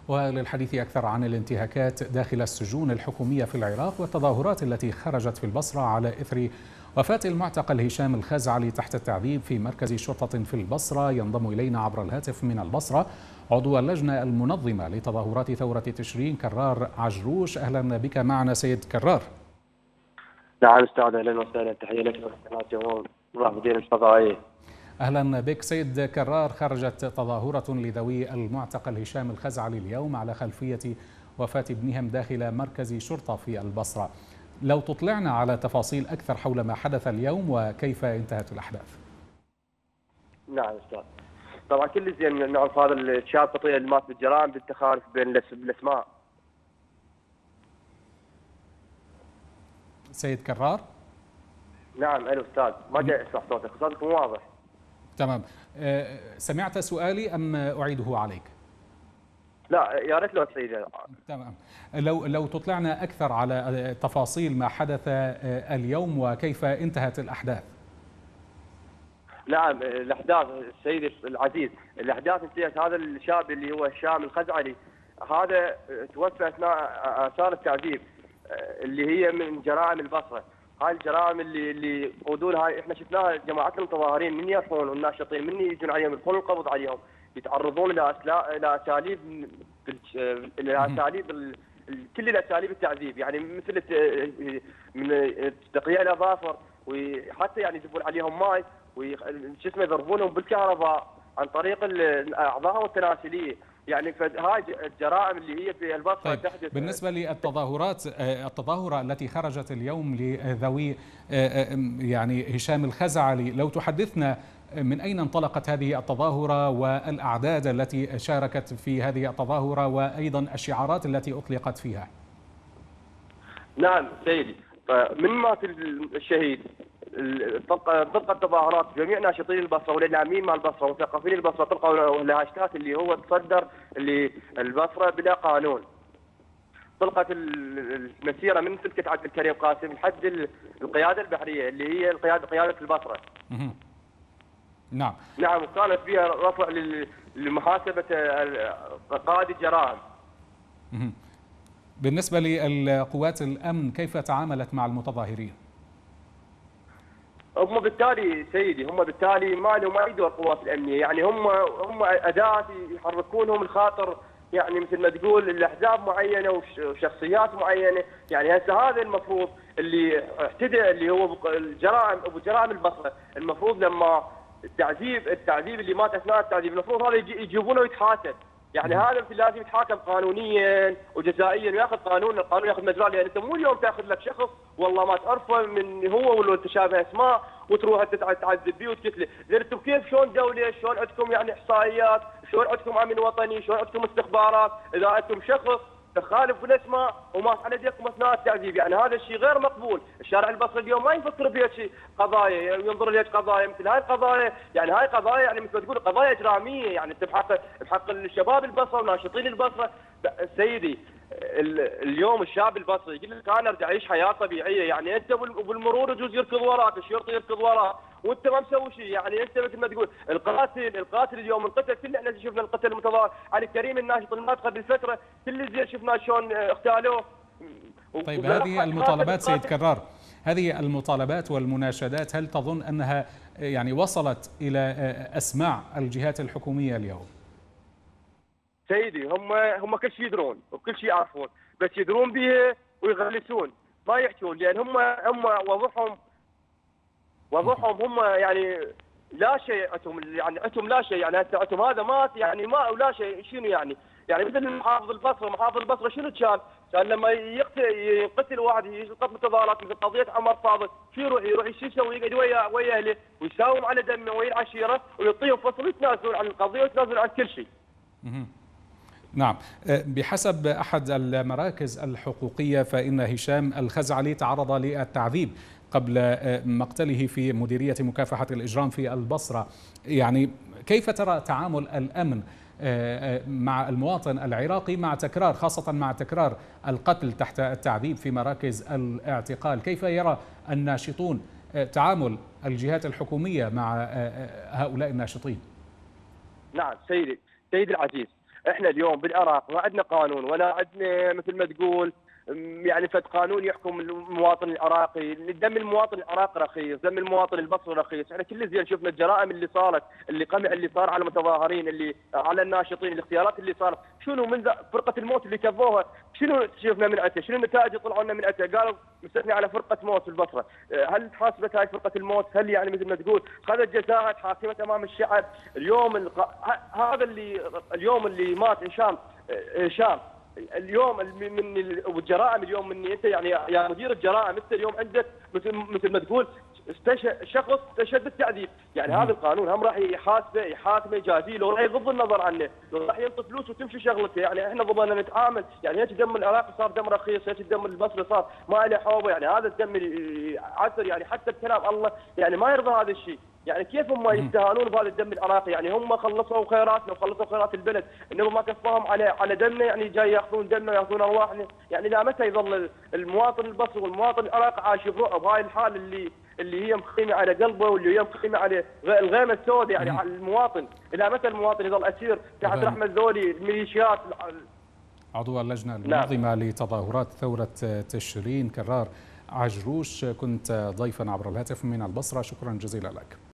وللحديث أكثر عن الانتهاكات داخل السجون الحكومية في العراق والتظاهرات التي خرجت في البصرة على إثر وفاة المعتقل هشام الخزعلي تحت التعذيب في مركز شرطة في البصرة، ينضم إلينا عبر الهاتف من البصرة عضو اللجنة المنظمة لتظاهرات ثورة تشرين كرار عجروش. أهلا بك معنا سيد كرار. نعم أستاذ، أهلا وسهلا، تحية لك ولقناة المرافقين الفضائية. أهلا بك سيد كرار. خرجت تظاهرة لذوي المعتقل هشام الخزعلي اليوم على خلفية وفاة ابنهم داخل مركز شرطة في البصرة، لو تطلعنا على تفاصيل أكثر حول ما حدث اليوم وكيف انتهت الأحداث. نعم أستاذ، طبعا كل زين نعرف هذا الشاب خطير اللي مات بالجرائم بالتخالف بين الأسماء. سيد كرار. نعم ألو أستاذ، ما جاي أسمع صوتك مو واضح. تمام، سمعت سؤالي أم أعيده عليك؟ لا يا ريت لو تعيده. تمام، لو تطلعنا أكثر على تفاصيل ما حدث اليوم وكيف انتهت الأحداث. نعم الأحداث سيدي العزيز، الأحداث انتهت. هذا الشاب اللي هو هشام الخزعلي هذا توفى أثناء آثار التعذيب اللي هي من جرائم البصرة. هاي الجرائم اللي يقودون، هاي احنا شفناها جماعات المتظاهرين من يرفعون والناشطين من يجون عليهم يدخلون القبض عليهم، يتعرضون الى اساليب كل الاساليب التعذيب، يعني مثل من تقليع الاظافر، وحتى يعني يجيبون عليهم ماي وش اسمه يضربونهم بالكهرباء عن طريق الاعضاء والتناسليه. يعني فهاي الجرائم اللي هي في البصره. طيب، تحدث بالنسبه للتظاهرات، التظاهره التي خرجت اليوم لذوي يعني هشام الخزعلي، لو تحدثنا من اين انطلقت هذه التظاهره والاعداد التي شاركت في هذه التظاهره وايضا الشعارات التي اطلقت فيها. نعم سيدي، من مات الشهيد طلقت التظاهرات جميع ناشطين البصره والاعلاميين مال البصره ومثقفين البصره، طلقوا الهاشتاج اللي هو تصدر اللي البصره بلا قانون. طلقت المسيره من سلكه عبد الكريم قاسم لحد القياده البحريه اللي هي قياده البصره. نعم. نعم، وكانت فيها رفع لمحاسبه قائد الجرائم. بالنسبه للقوات الامن كيف تعاملت مع المتظاهرين؟ هم بالتالي سيدي، هم بالتالي ما لهم اي دور القوات الامنيه، يعني هم اداه يحركونهم الخاطر، يعني مثل ما تقول الاحزاب معينه وشخصيات معينه. يعني هسه هذا المفروض اللي اعتدى اللي هو الجرائم ابو جرائم البصره، المفروض لما التعذيب اللي مات اثناء التعذيب المفروض هذا يجيبونه ويتحاسب. يعني هذا لازم يتحاكم قانونيا وجزائيا وياخذ القانون ياخذ مجراه، لان انت مو اليوم تاخذ لك شخص والله ما تعرفه من هو ولا انت شابه اسماء وتروح تعذب فيه وتقتله. زين انتم كيف شلون دوله، شلون عندكم يعني احصائيات، شلون عندكم امن وطني، شلون عندكم استخبارات اذا انتم شخص تخالف بالاسماء ومات على يدكم اثناء التعذيب؟ يعني هذا الشيء غير مقبول. الشارع البصري اليوم ما يفكر بهيك قضايا، ينظر لهيك قضايا مثل هاي القضايا، يعني هاي قضايا يعني مثل ما تقول قضايا اجراميه، يعني انت بحق الشباب البصره وناشطين البصره. سيدي اليوم الشاب البصري يقول لك انا ارجع اعيش حياه طبيعيه، يعني انت بالمرور يجوز يركض وراك، الشرطي يركض وراك وانت ما مسوي شيء. يعني انت مثل ما تقول القاتل اليوم انقتل، كل احنا شفنا القتل المتظاهر علي كريم الناشط المات قبل فتره، كل زين شفنا شلون اغتالوه. طيب، هذه المطالبات سيد كرار، هذه المطالبات والمناشدات هل تظن انها يعني وصلت الى اسماع الجهات الحكوميه اليوم؟ سيدي هم كل شيء يدرون وكل شيء يعرفون، بس يدرون بها ويغلسون ما يحكون، لان هم وضعهم هم يعني لا شيء عندهم، يعني عندهم لا شيء. يعني هسه عندهم هذا مات يعني ما ولا شيء. شنو يعني مثل محافظ البصره شنو كان لما يقتل واحد يسقط متظاهرات مثل قضيه عمر فاضل، شو يروح شو يسوي؟ يقعد ويا اهله ويساوم على دمه ويا العشيره ويعطيهم فصل ويتنازلون عن القضيه ويتنازلون عن كل شيء. نعم، بحسب أحد المراكز الحقوقية فإن هشام الخزعلي تعرض للتعذيب قبل مقتله في مديرية مكافحة الإجرام في البصرة. يعني كيف ترى تعامل الأمن مع المواطن العراقي خاصة مع تكرار القتل تحت التعذيب في مراكز الاعتقال؟ كيف يرى الناشطون تعامل الجهات الحكومية مع هؤلاء الناشطين؟ نعم سيدي العزيز، احنا اليوم بالعراق ما عندنا قانون ولا عندنا مثل ما تقول يعني فد قانون يحكم المواطن العراقي. دم المواطن العراقي رخيص، دم المواطن البصري رخيص. احنا كل زين شفنا الجرائم اللي صارت، اللي قمع اللي صار على المتظاهرين، اللي على الناشطين، الاغتيالات اللي صارت. شنو من فرقه الموت اللي كفوها، شنو شفنا من عتها؟ شنو النتائج اللي طلعوا لنا من عتها؟ قالوا مستثني على فرقه موت في البصره. هل تحاسبت هاي فرقه الموت؟ هل يعني مثل ما تقول خذت جزاءها تحاكمت امام الشعب؟ اليوم هذا اللي مات هشام اليوم من والجرائم اليوم مني انت يعني يا مدير الجرائم، انت اليوم عندك مثل ما تقول شخص استشهد بالتعذيب. يعني هذا القانون هم راح يحاكمه يجازيه، لو راح يغض النظر عنه، لو راح ينطي فلوس وتمشي شغلته. يعني احنا ضمننا نتعامل، يعني هيك دم العراقي صار دم رخيص، هيك الدم البصري صار ما له حوبه. يعني هذا الدم عسر، يعني حتى بكلام الله يعني ما يرضى هذا الشيء. يعني كيف هم يستهانون بهذا الدم العراقي؟ يعني هم خلصوا خيراتنا وخلصوا خيرات البلد، انما ما كفاهم على دمنا، يعني جاي ياخذون دمنا وياخذون ارواحنا. يعني الى متى يظل المواطن البصري والمواطن العراقي عايش بهاي الحال اللي هي مخيمه على قلبه، واللي هي مخيمه على الغيمه السوداء يعني على المواطن؟ الى متى المواطن يظل اسير تحت رحمه ذولي الميليشيات؟ عضو اللجنه المنظمه لتظاهرات ثوره تشرين كرار عجروش، كنت ضيفا عبر الهاتف من البصره، شكرا جزيلا لك.